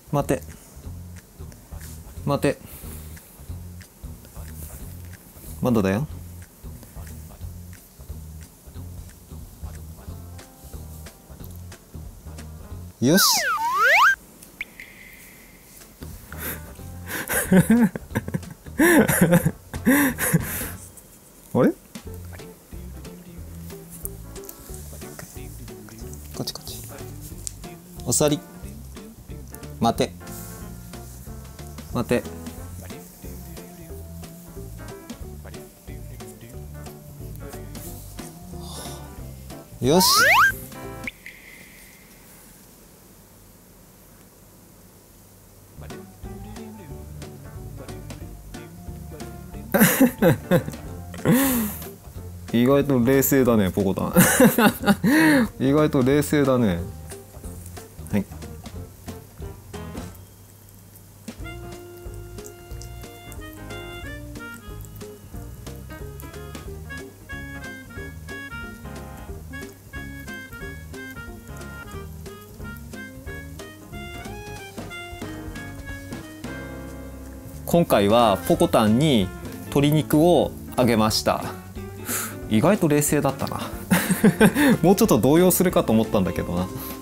待て待て、まだだよ。よしあれ、こっちこっち、お座り。待て待て、よし意外と冷静だねポコタン意外と冷静だね。はい、今回はポコタンに鶏肉をあげました。意外と冷静だったなもうちょっと動揺するかと思ったんだけどな。